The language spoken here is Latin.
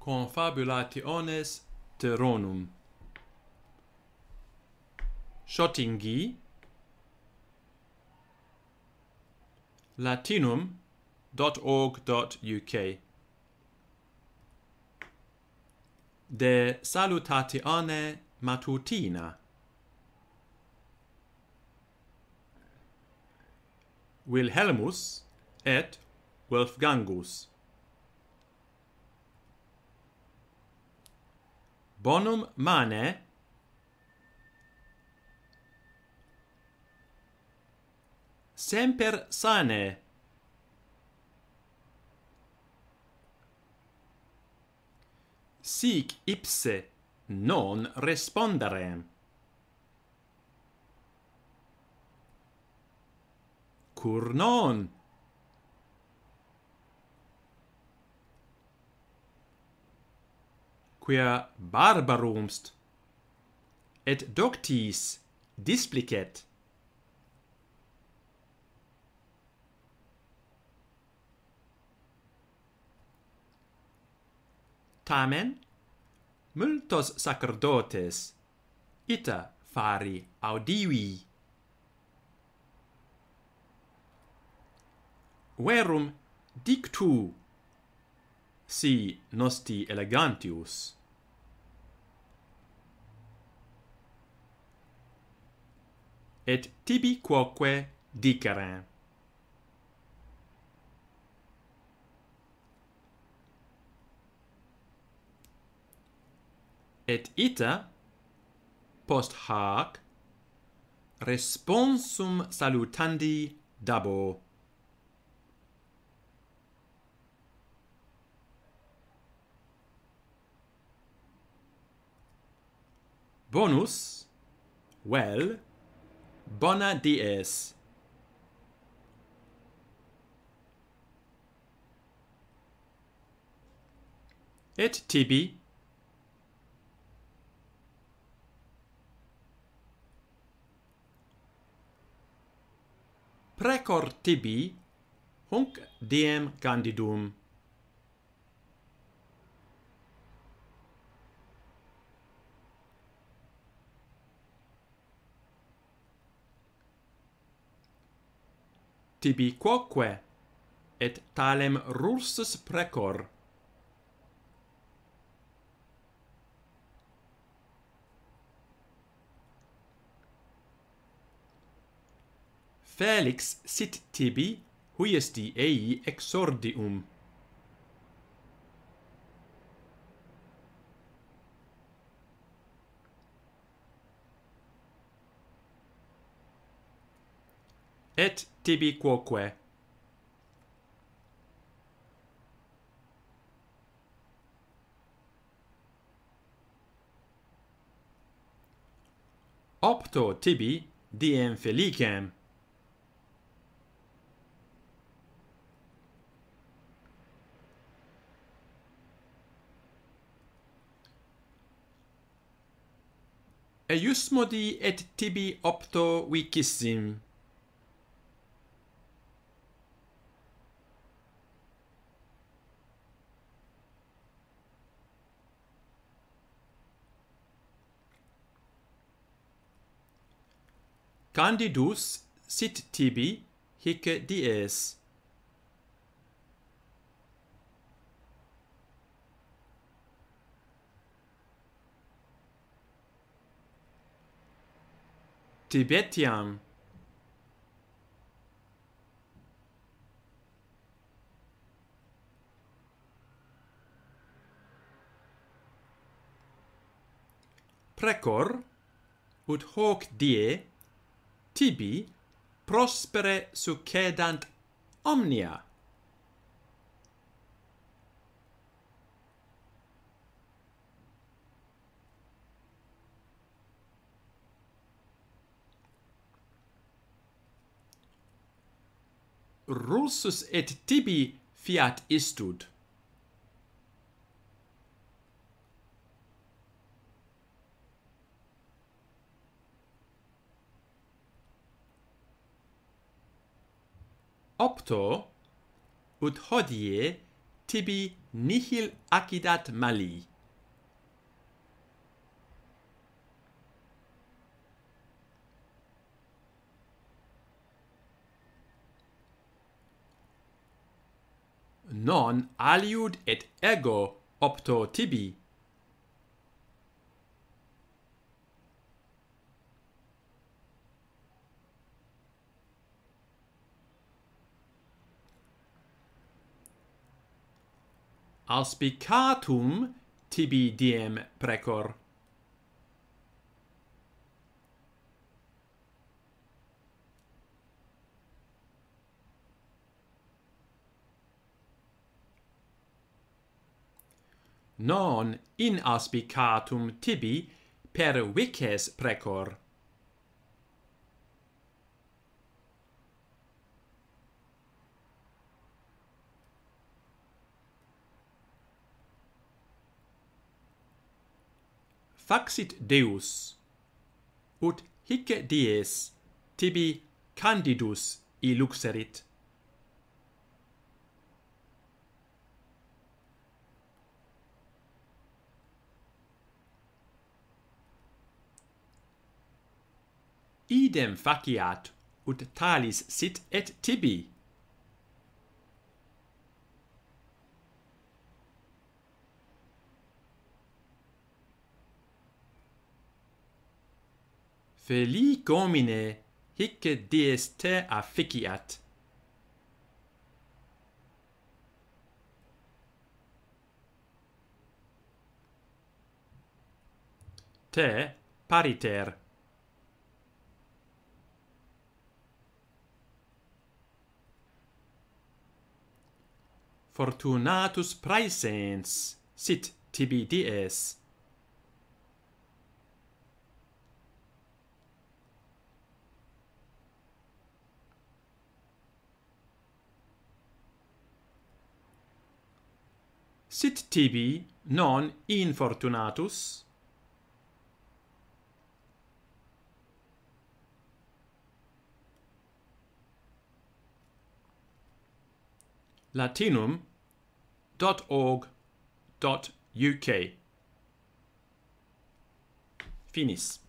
confabulationes terronum. Schottingi, latinum.org.uk. De salutatione matutina. Wilhelmus et Wolfgangus. Bonum mane semper sane. Sic ipse non responderem. Cur non? Quia barbarumst et doctis displicet. Tamen multos sacerdotes ita fari audivi. Verum dictu si nosti elegantius. Et tibi quoque dicere. Et ita post hac responsum salutandi dabo. Bonus vel bona dies. Et tibi precor tibi hunc diem candidum. Tibi quoque et talem rursus precor. Felix sit tibi huiesti ei exordium. Et tibi quoque. Opto tibi diem felicem. Eiusmodi et tibi opto vicissim. Candidus sit tibi hic dies. Tibetiam. Precor ut hoc die tibi prospere succedant omnia. Rursus et tibi fiat istud. Opto ut hodie tibi nihil accidat mali. Non aliud et ego opto tibi. Auspicatum tibi diem precor. Non in auspicatum tibi per vices precor. Faxit Deus, ut hic dies tibi candidus illuxerit. Idem faciat, ut talis sit et tibi. Felic homine hic dies te afficiat. Te pariter. Fortunatus praesens sit tibi dies. Sit tibi non infortunatus? Latinum.org.uk. Finis.